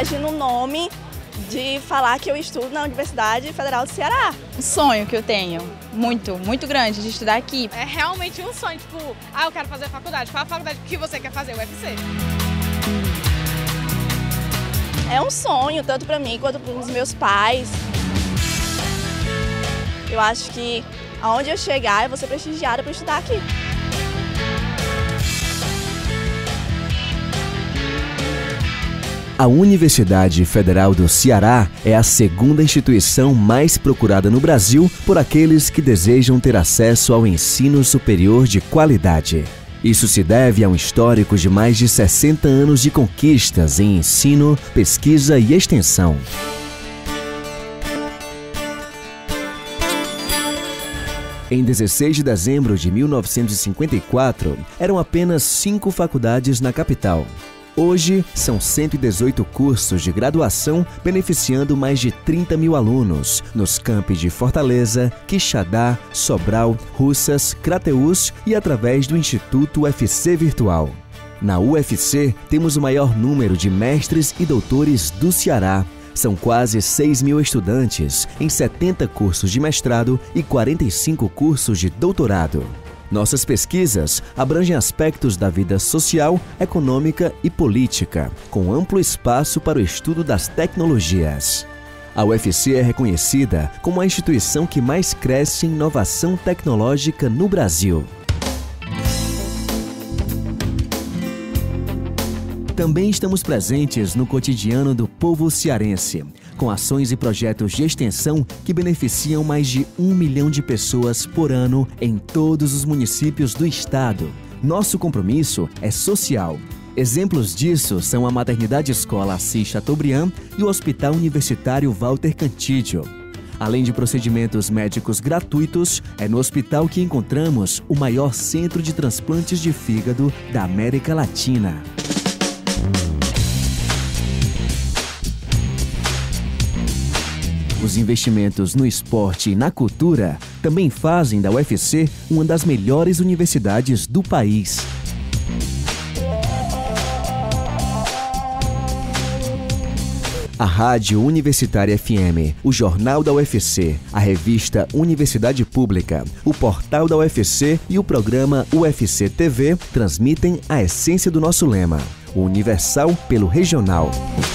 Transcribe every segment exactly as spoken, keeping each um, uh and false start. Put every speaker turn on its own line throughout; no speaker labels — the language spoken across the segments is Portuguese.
coragem no nome de falar que eu estudo na Universidade Federal do Ceará.
Um sonho que eu tenho, muito, muito grande, de estudar aqui.
É realmente um sonho, tipo, ah, eu quero fazer faculdade. Qual a faculdade que você quer fazer? U F C.
É um sonho, tanto para mim quanto para os meus pais. Eu acho que aonde eu chegar, eu vou ser prestigiada para estudar aqui.
A Universidade Federal do Ceará é a segunda instituição mais procurada no Brasil por aqueles que desejam ter acesso ao ensino superior de qualidade. Isso se deve a um histórico de mais de sessenta anos de conquistas em ensino, pesquisa e extensão. Em dezesseis de dezembro de mil novecentos e cinquenta e quatro, eram apenas cinco faculdades na capital. Hoje, são cento e dezoito cursos de graduação, beneficiando mais de trinta mil alunos, nos campi de Fortaleza, Quixadá, Sobral, Russas, Crateús e através do Instituto U F C Virtual. Na U F C, temos o maior número de mestres e doutores do Ceará. São quase seis mil estudantes, em setenta cursos de mestrado e quarenta e cinco cursos de doutorado. Nossas pesquisas abrangem aspectos da vida social, econômica e política, com amplo espaço para o estudo das tecnologias. A U F C é reconhecida como a instituição que mais cresce em inovação tecnológica no Brasil. Também estamos presentes no cotidiano do povo cearense, com ações e projetos de extensão que beneficiam mais de um milhão de pessoas por ano em todos os municípios do estado. Nosso compromisso é social. Exemplos disso são a Maternidade Escola Assis Chateaubriand e o Hospital Universitário Walter Cantídio. Além de procedimentos médicos gratuitos, é no hospital que encontramos o maior centro de transplantes de fígado da América Latina. Os investimentos no esporte e na cultura também fazem da U F C uma das melhores universidades do país. A Rádio Universitária F M, o Jornal da U F C, a revista Universidade Pública, o portal da U F C e o programa U F C T V transmitem a essência do nosso lema: o universal pelo regional.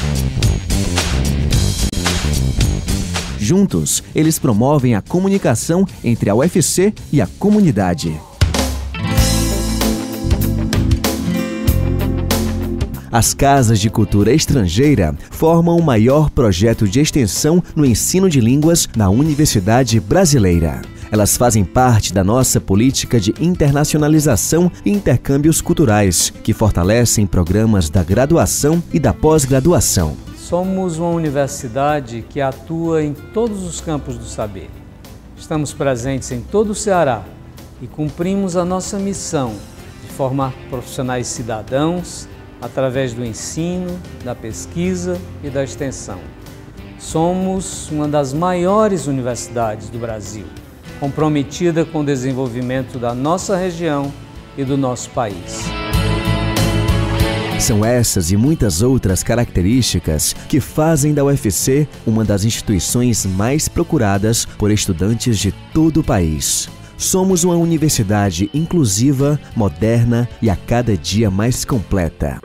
Juntos, eles promovem a comunicação entre a U F C e a comunidade. As Casas de Cultura Estrangeira formam o maior projeto de extensão no ensino de línguas na Universidade Brasileira. Elas fazem parte da nossa política de internacionalização e intercâmbios culturais, que fortalecem programas da graduação e da pós-graduação.
Somos uma universidade que atua em todos os campos do saber. Estamos presentes em todo o Ceará e cumprimos a nossa missão de formar profissionais cidadãos através do ensino, da pesquisa e da extensão. Somos uma das maiores universidades do Brasil, comprometida com o desenvolvimento da nossa região e do nosso país.
São essas e muitas outras características que fazem da U F C uma das instituições mais procuradas por estudantes de todo o país. Somos uma universidade inclusiva, moderna e a cada dia mais completa.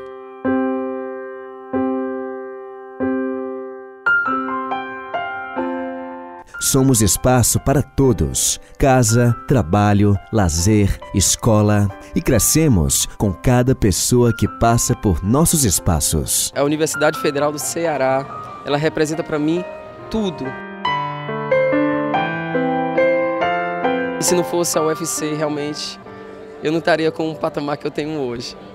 Somos espaço para todos, casa, trabalho, lazer, escola, e crescemos com cada pessoa que passa por nossos espaços.
A Universidade Federal do Ceará, ela representa para mim tudo. E se não fosse a U F C, realmente, eu não estaria com o patamar que eu tenho hoje.